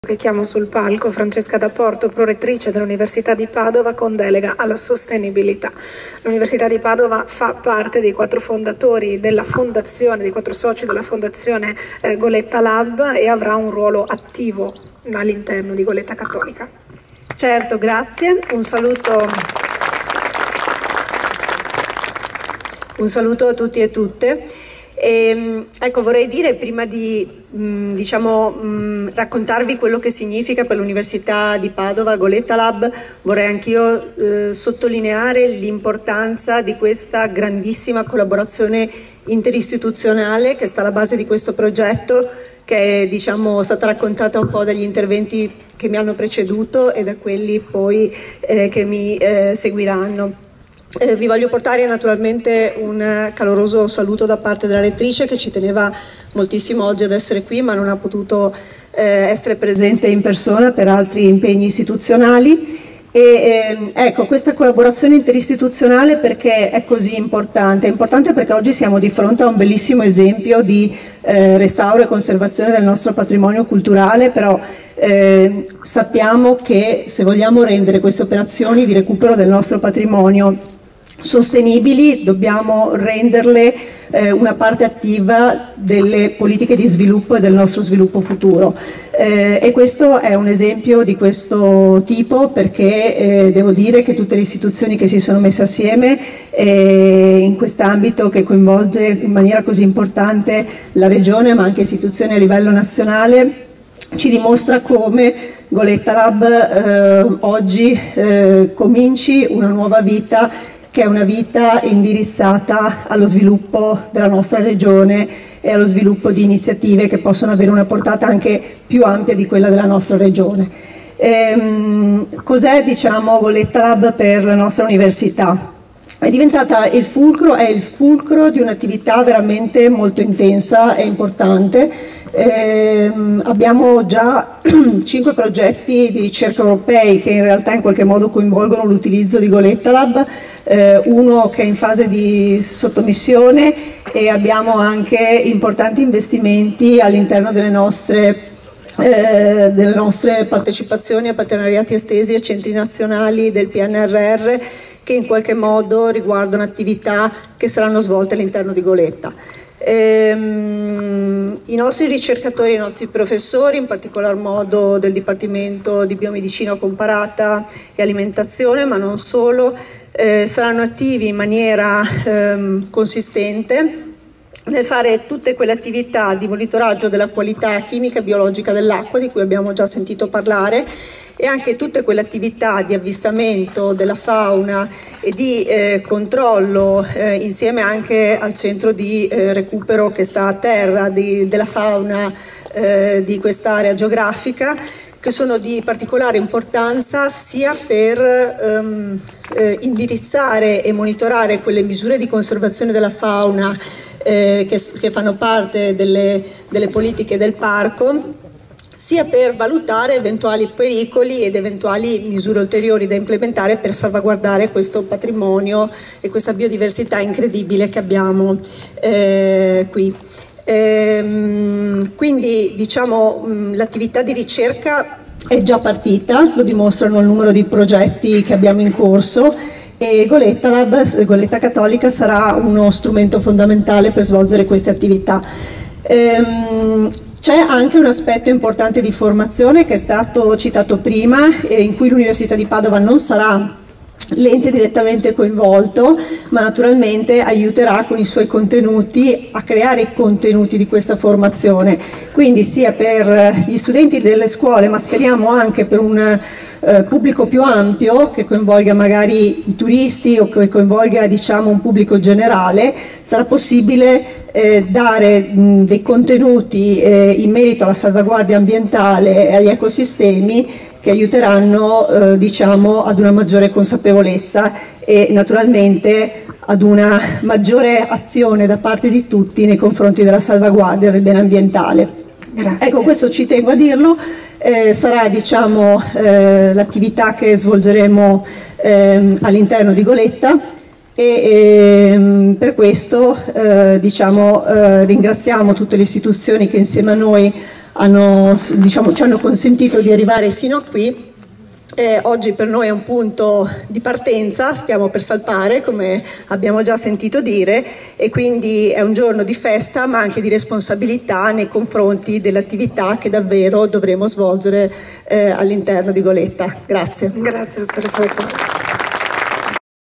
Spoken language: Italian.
Che chiamo sul palco Francesca D'Apporto, prorettrice dell'Università di Padova con delega alla sostenibilità. L'Università di Padova fa parte dei 4 fondatori della fondazione, dei 4 soci della fondazione Goletta Lab e avrà un ruolo attivo all'interno di Goletta Cattolica. Certo, grazie. Un saluto a tutti e tutte. Ecco, vorrei dire, prima di raccontarvi quello che significa per l'Università di Padova Goletta Lab, vorrei anch'io sottolineare l'importanza di questa grandissima collaborazione interistituzionale che sta alla base di questo progetto, che è stata raccontata un po' dagli interventi che mi hanno preceduto e da quelli poi che mi seguiranno. Vi voglio portare naturalmente un caloroso saluto da parte della rettrice, che ci teneva moltissimo oggi ad essere qui ma non ha potuto essere presente in persona per altri impegni istituzionali. Ecco, questa collaborazione interistituzionale perché è così importante? È importante perché oggi siamo di fronte a un bellissimo esempio di restauro e conservazione del nostro patrimonio culturale, però sappiamo che se vogliamo rendere queste operazioni di recupero del nostro patrimonio sostenibili, dobbiamo renderle una parte attiva delle politiche di sviluppo e del nostro sviluppo futuro. E questo è un esempio di questo tipo, perché devo dire che tutte le istituzioni che si sono messe assieme in quest'ambito, che coinvolge in maniera così importante la Regione ma anche istituzioni a livello nazionale, ci dimostra come Goletta Lab oggi cominci una nuova vita, che è una vita indirizzata allo sviluppo della nostra regione e allo sviluppo di iniziative che possono avere una portata anche più ampia di quella della nostra regione. Cos'è, Goletta Lab per la nostra università? È diventata il fulcro di un'attività veramente molto intensa e importante. Abbiamo già 5 progetti di ricerca europei che in realtà in qualche modo coinvolgono l'utilizzo di Goletta Lab, uno che è in fase di sottomissione, e abbiamo anche importanti investimenti all'interno delle nostre partecipazioni a partenariati estesi e centri nazionali del PNRR, che in qualche modo riguardano attività che saranno svolte all'interno di Goletta. I nostri ricercatori, i nostri professori, in particolar modo del Dipartimento di Biomedicina Comparata e Alimentazione, ma non solo, saranno attivi in maniera consistente nel fare tutte quelle attività di monitoraggio della qualità chimica e biologica dell'acqua, di cui abbiamo già sentito parlare, e anche tutte quelle attività di avvistamento della fauna e di controllo, insieme anche al centro di recupero che sta a terra della fauna di quest'area geografica, che sono di particolare importanza sia per indirizzare e monitorare quelle misure di conservazione della fauna che fanno parte delle politiche del parco, sia per valutare eventuali pericoli ed eventuali misure ulteriori da implementare per salvaguardare questo patrimonio e questa biodiversità incredibile che abbiamo qui. Quindi l'attività di ricerca è già partita, lo dimostrano il numero di progetti che abbiamo in corso, e Goletta Lab, Goletta Cattolica, sarà uno strumento fondamentale per svolgere queste attività. C'è anche un aspetto importante di formazione che è stato citato prima, in cui l'Università di Padova non sarà l'ente direttamente coinvolto, ma naturalmente aiuterà con i suoi contenuti a creare i contenuti di questa formazione, quindi sia per gli studenti delle scuole, ma speriamo anche per un pubblico più ampio, che coinvolga magari i turisti o che coinvolga un pubblico generale. Sarà possibile dare dei contenuti in merito alla salvaguardia ambientale e agli ecosistemi, che aiuteranno ad una maggiore consapevolezza e naturalmente ad una maggiore azione da parte di tutti nei confronti della salvaguardia del bene ambientale. Grazie. Ecco, questo ci tengo a dirlo, sarà l'attività che svolgeremo all'interno di Goletta, e per questo ringraziamo tutte le istituzioni che insieme a noi ci hanno consentito di arrivare sino a qui. Oggi per noi è un punto di partenza, stiamo per salpare come abbiamo già sentito dire, e quindi è un giorno di festa ma anche di responsabilità nei confronti dell'attività che davvero dovremo svolgere all'interno di Goletta. Grazie. Grazie dottoressa Lecco.